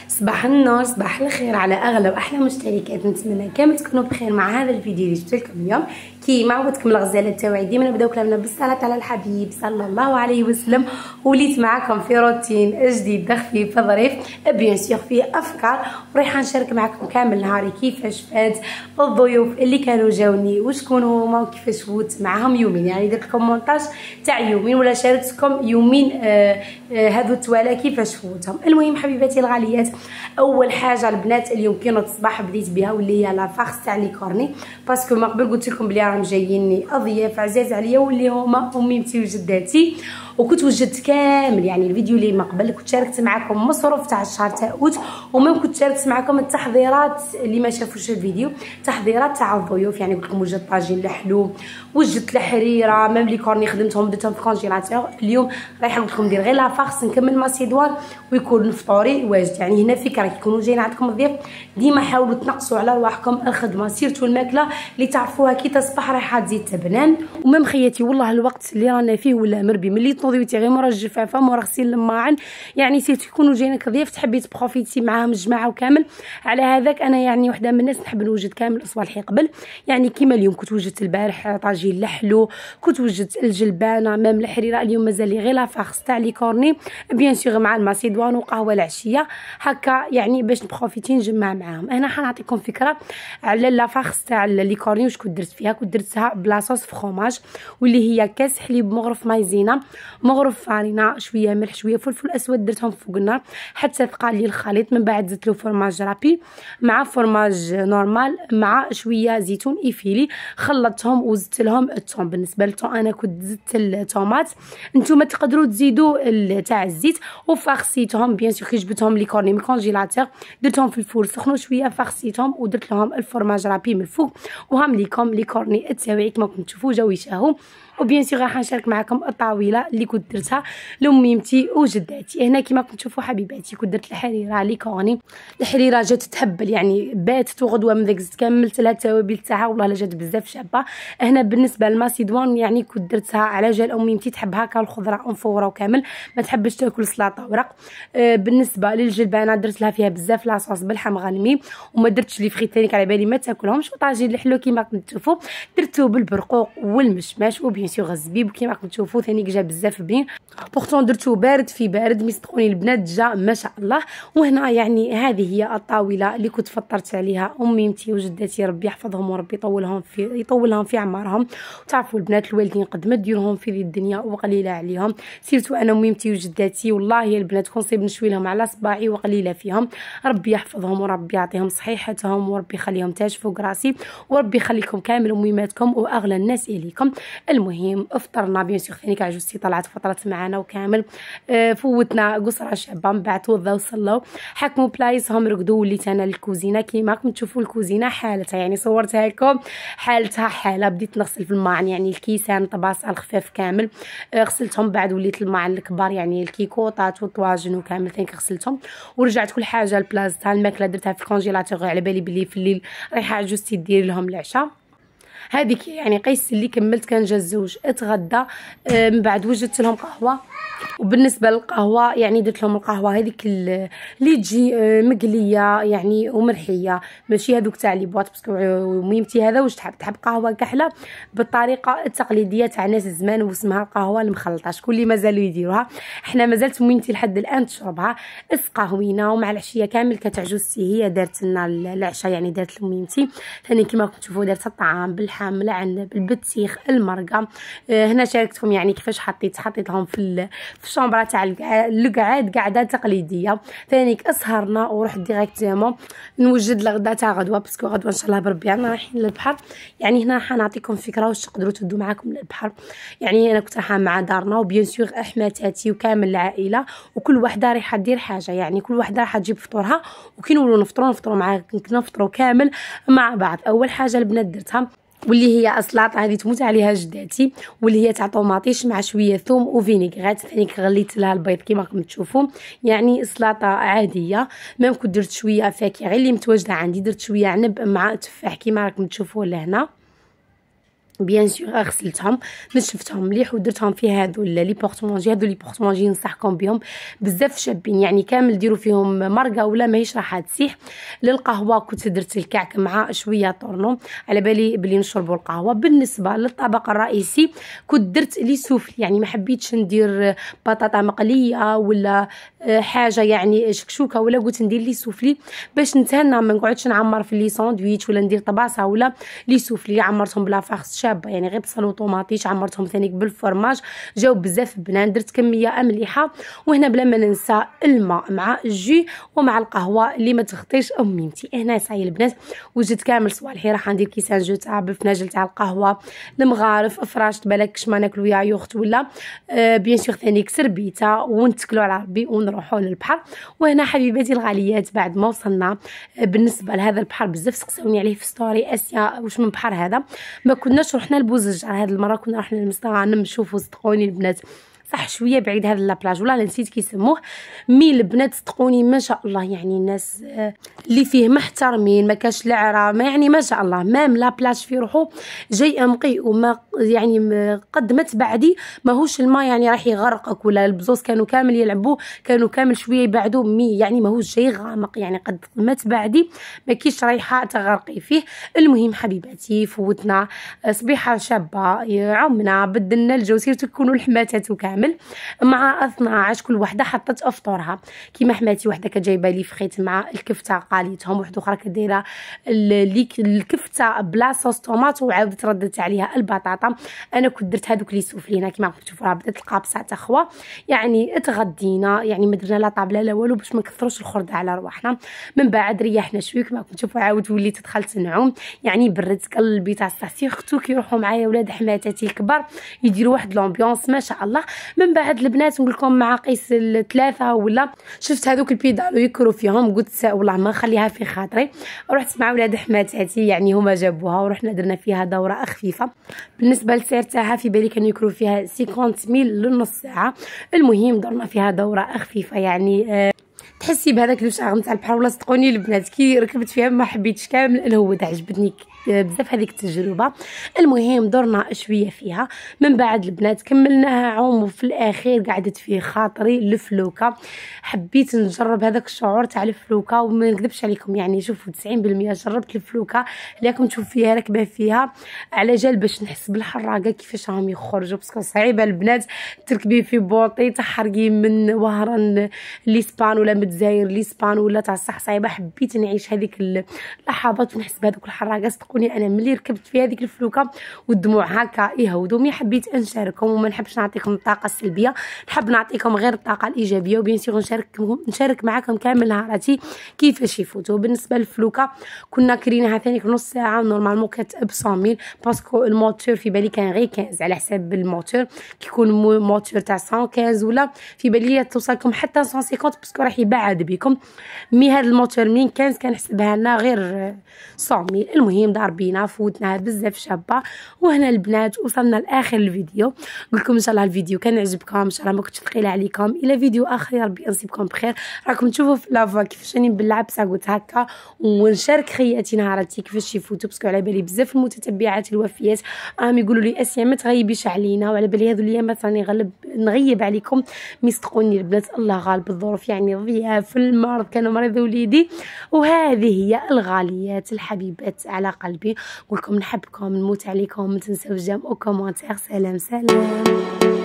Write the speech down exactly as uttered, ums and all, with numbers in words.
صباح النور، صباح الخير على اغلى واحلى مشتركات. نتمنى كامل تكونوا بخير مع هذا الفيديو اللي جبت لكم اليوم. كيما عودتكم الغزاله تاوعي ديما نبداو كلامنا بالصلاه على الحبيب صلى الله عليه وسلم. وليت معكم في روتين جديد خفيف ظريف بيان سور فيه افكار، ورايحه نشارك معكم كامل نهاري كيفاش فات الضيوف اللي كانوا جاوني وشكون هما وكيفاش فوت معاهم يومين. يعني درت لكم مونتاج تاع يومين ولا شاركتكم يومين آه آه هذو التوالا كيفاش فوتهم. المهم حبيباتي الغاليات، اول حاجه البنات اليوم كي نوض الصباح بديت بها واللي هي لا فارس تاع لي كورني، باسكو ما قبل قلت لكم بلي راهم جاييني اضياف عزاز عليا واللي هما اميمتي وجداتي، وكنت وجدت كامل يعني الفيديو اللي ما قبل كنت شاركت معكم مصروف تاع الشهر تاع اوت، وميم كنت شاركت معكم التحضيرات اللي ما شافوش الفيديو، تحضيرات تاع الضيوف. يعني قلت لكم وجدت طاجين لحلو، وجدت الحريره، ميم لي كورني خدمتهم درتهم في كونجيلاتور. اليوم رايحه قلت لكم ندير غير لا فارس نكمل ماسيدوار ويكون فطوري واجد. يعني هنا فكره كيكونوا جايين عندكم الضيوف ديما حاولوا تنقصوا على رواحكم الخدمه، سيرتو الماكله اللي تعرفوها كي تصبح رايحه تزيد تبنان. وميم خياتي والله الوقت اللي رانا فيه ولا مربي ملي تنوضيوتي غير مورا الجفافه مورا غسيل الماعن، يعني سيرتو يكونوا جايينك ضيوف تحبي تبروفيتي معاهم الجماعه وكامل. على هذاك انا يعني وحده من الناس نحب نوجد كامل الصوالح قبل. يعني كيما اليوم كنت وجدت البارح طاجين لحلو، كنت وجدت الجلبانه ميم الحريره. اليوم مازال لي غير لا فارس تاع لي كورني بيان سور مع الماسيدوان وقهوه العشيه هكا، يعني باش نبروفيتي نجمع معاهم. انا حنعطيكم فكره على لا فارس تاع لي كورني واش كنت درت فيها. كنت درتها بلا صوص فخوماج واللي هي كاس حليب مغرف مايزينا مغرف فارينه شويه ملح شويه فلفل اسود درتهم فوق النار حتى ثقل لي الخليط. من بعد زدت له فرماج رابي مع فرماج نورمال مع شويه زيتون ايفيلي، خلطتهم وزدت لهم الثوم. بالنسبه للثوم انا كنت زدت الطوماط، نتوما تقدروا تزيدوا تاع الزيت، وفارسيتهم بيان سور كي جبتهم لي كورني من كونجيلاتور درتهم في الفور سخنوا شويه فارسيتهم ودرت لهم الفرماج رابي من الفوق. وهم ليكم لي كورني التاوعي كما كنتم تشوفوا جاو يشاهوا. وبيان سور راح نشارك معكم الطاوله اللي كنت درتها لاميمتي وجداتي. هنا كما كنتم تشوفوا حبيباتي كنت درت الحريره لي كورني، الحريره جات تهبل يعني باتت وغدوه من ذاك زدت كملت لها التوابل تاعها والله لا جات بزاف شابه. هنا بالنسبه للماسيدوان يعني كنت درتها على جال اميمتي تحب هكا الخضره مفوره وكامل ما تحبش تاكل سلطه ورق. آه بالنسبه للجلبانه درت لها فيها بزاف لاصوص بالحم غنمي وما درتش لي فريت ثاني على بالي ما تاكلهمش. وطاجين الحلو كما كنتم تشوفوا درتو بالبرقوق والمشماش وبيان سور الزبيب كيما راكم تشوفوا ثاني جا بزاف بين. بورتون درتو بارد في بارد ميصدقوني البنات جا ما شاء الله. وهنا يعني هذه هي الطاوله اللي كنت فطرت عليها اميمتي وجداتي ربي يحفظهم وربي يطولهم في يطولهم في عمرهم. وتعرفوا البنات الوالدين قد ما ديرهم في ذي الدنيا وقليله عليهم، سيرتو انا اميمتي وجداتي والله يا البنات كنصيب نشوي لهم على صباعي وقليله فيهم. ربي يحفظهم وربي يعطيهم صحيحتهم وربي يخليهم تاج فوق راسي وربي يخليكم كامل اميماتكم واغلى الناس اليكم. المهم افطرنا بيان سور ثاني كعجوزتي طلعت فطرت معنا وكامل. آه فوتنا قصره شابه من بعد توضاو وصلوا حكموا بلايصهم رقدوا. وليت انا الكوزينه كيما راكم تشوفوا الكوزينه حالتها يعني صورتها لكم حالتها حاله. بديت نغسل في الماعن يعني الكيسان طباصه الخفاف كامل آه غسلتهم. بعد وليت الماعن الكبار يعني الكيكوطات والطواجن وكامل ثاني غسلتهم ورجعت كل حاجه لبلاصتها. الماكله درتها في الكونجيلاتور على بالي بلي في الليل رايحه عجوزتي دير لهم العشاء. هذيك يعني قيس اللي كملت كان جا الزوج اتغدى. آه من بعد وجدت لهم قهوه. وبالنسبه للقهوه يعني درت لهم القهوه هذيك اللي تجي مقليه يعني ومرحيه ماشي هذوك تاع لي بواط، باسكو ميمتي هذا واش تحب تحب قهوه كحله بالطريقه التقليديه تاع ناس الزمان واسمها القهوه المخلطه. شكون اللي مازالوا يديروها، احنا مازالت ميمتي لحد الان تشربها اسقهوينه. ومع العشيه كامل كتعجوزتي هي دارت لنا العشاء يعني دارت لميمتي ثاني كيما راكم تشوفوا دارت الطعام بالحام العنب البطيخ المرقه. اه هنا شاركتكم يعني كيفاش حطيت حطيت لهم في في الشومبرا تاع القعاد قاعده تقليديه. ثانيك اسهرنا ورحت ديريكتومون نوجد الغدا تاع غدوه باسكو غدوه ان شاء الله بربي رانا رايحين للبحر. يعني هنا حنعطيكم فكره واش تقدروا تدوا معاكم للبحر. يعني انا كنت رايحه مع دارنا وبيان سور احماتاتي وكامل العائله وكل وحده رايحه دير حاجه، يعني كل وحده رايحه تجيب فطورها وكي نولوا نفطروا نفطروا مع نفطروا كامل مع بعض. اول حاجه البنات درتها واللي هي السلطه هذه تموت عليها جداتي واللي هي تاع طوماطيش مع شويه ثوم وفينيغرات. ثاني غليت لها البيض كيما راكم تشوفوا يعني سلطه عاديه. ميم كنت درت شويه فاكهه غير اللي متواجده عندي، درت شويه عنب مع تفاح كيما راكم تشوفوا لهنا. بيان سور غسلتهم نشفتهم مليح ودرتهم في هادو لي بورطمونجي. هادو لي بورطمونجي ننصحكم بهم بزاف شابين، يعني كامل ديروا فيهم مرقه ولا ماهيش راح تسيح. للقهوه كنت درت الكعك مع شويه طورنو على بالي بلي نشربوا القهوه. بالنسبه للطبق الرئيسي كنت درت لي سوفلي، يعني ما حبيتش ندير بطاطا مقليه ولا حاجه يعني شكشوكه، ولا قلت ندير لي سوفلي باش نتهنى ما نقعدش نعمر في لي ساندويتش ولا ندير طباسه ولا لي سوفلي. عمرتهم بلا فارس شابه يعني غير بصل وطوماطيش، عمرتهم ثاني بالفرماج جاو بزاف بنان. درت كميه مليحه. وهنا بلا ما ننسى الماء مع الجي ومع القهوه اللي ما تغطيش اميمتي. هنا صاي البنات وجدت كامل صوالحي. راح ندير كيسان جو تاع بالفناجل تاع القهوه المغارف فراشت بالك ما ناكلو يا يوخت ولا آه بيان سور ثاني كسربيته ونتكلوا على ربي ونروحوا للبحر. وهنا حبيباتي الغاليات بعد ما وصلنا آه بالنسبه لهذا البحر بزاف سقسوني عليه في ستوري اسيا واش من بحر هذا. ما كناش رحنا لبوزجار هذه المره، كنا رحنا للمستغانم نشوفوا صدقوني البنات صح شويه بعيد هذا لابلاج ولا نسيت كيسموه. مي البنات صدقوني ما شاء الله يعني الناس اللي فيه محترمين ما كاش لعره ما يعني ما شاء الله. مام لابلاج في روحو جاي انقي وما يعني قد ما تبعدي ماهوش الماء يعني راح يغرقك ولا البزوز كانوا كامل يلعبوا كانوا كامل شويه يبعدوا مي يعني ماهوش جاي غامق يعني قد ما تبعدي ما كيش رايحه تغرقي فيه. المهم حبيباتي فوتنا صبيحه شابه عمنا بدلنا الجو سيرتو تكونوا الحماتات وكامل مع اثنا عشر كل وحده حطت افطارها. كيما حماتي وحده كجايبه لي فخيت مع الكفته قاليتهم، وحده اخرى كدايره الكفته بلا صوص طوماط وعاودت ردت عليها البطاطا. انا كنت درت هذوك لي سوفلينا كيما راكم تشوفوا بدات القابصه تاع خوا يعني اتغدينا يعني ما درنا لا طابله لا والو باش ما نكثروش الخرده على رواحنا. من بعد ريحنا شويه كيما راكم تشوفوا عاود وليت دخلت نعوم يعني بردت قلبي تاع سيرتو كي يروحوا معايا ولاد حماتاتي الكبار يديروا واحد لامبيونس ما شاء الله. من بعد البنات نقول لكم مع قيس الثلاثه ولا شفت هذوك البيدالو يكروا فيهم قلت والله ما نخليها في خاطري. رحت مع ولاد حماتاتي يعني هما جابوها ورحنا درنا فيها دوره خفيفه. بالنسبه للسعر تاعها في بالي كانوا يكروا فيها خمسين ميل للنص ساعه. المهم درنا فيها دوره خفيفه يعني آه تحسي بهذاك الشعر تاع البحر. ولا صدقوني البنات كي ركبت فيها ما حبيتش كامل الهود عجبتني بزاف هذيك التجربه. المهم درنا شويه فيها. من بعد البنات كملناها عوم وفي الاخير قعدت في خاطري الفلوكه. حبيت نجرب هذاك الشعور تاع الفلوكه وما نكذبش عليكم يعني شوفوا تسعين بالمية جربت الفلوكه اللي راكم تشوفوا فيها راكبه فيها على جال باش نحس بالحراقه كيفاش راهم يخرجوا باسكو صعيبه البنات تركبي في بوطي تحرقي من وهران لاسبان ولا من الجزائر لاسبان ولا تاع الصح صعيبه. حبيت نعيش هذيك اللحظات ونحس بهذوك الحراقه. صدقوني انا ملي ركبت في هذيك الفلوكه والدموع هكا يهودوا. مي حبيت نشارككم وما نحبش نعطيكم الطاقه السلبيه، نحب نعطيكم غير الطاقه الايجابيه وبيان سيغ نشارككم نشارك معكم كامل نهاراتي كيفاش يفوتوا. بالنسبه للفلوكه كنا كريناها ثاني نص ساعه نورمالمون كانت ب مية ميل باسكو الموتور في بالي كان غير خمسة على حساب الموتور كيكون موتور تاع مية وخمسة ولا في بالي توصلكم حتى مية وخمسين باسكو راح يبعد بكم. مي هذا الموتور من خمسة كان حسبها لنا غير مية ميل. المهم ضربينا فوتنا بزاف شابه. وهنا البنات وصلنا لاخر الفيديو. نقول لكم ان شاء الله الفيديو كان عجبكم ان شاء الله ما كنتش ثقيله عليكم. الى فيديو اخر يا ربي نصيبكم بخير. راكم تشوفوا في لافا كيفاش راني نبلع بساكوت هكا ونشارك خياتي نهاراتي كيفاش يفوتوا باسكو على بالي بزاف المتتبعات الوفيات راهم يقولوا لي اسيا ما تغيبيش علينا وعلى بالي هذو الايامات راني غلب نغيب عليكم. ميصدقوني البنات الله غالب الظروف يعني ضياف المرض كانوا مريض وليدي وهذه هي الغاليات الحبيبات على قلبي. نقول لكم نحبكم نموت عليكم ما تنساوش جام او كومونتير. سلام سلام.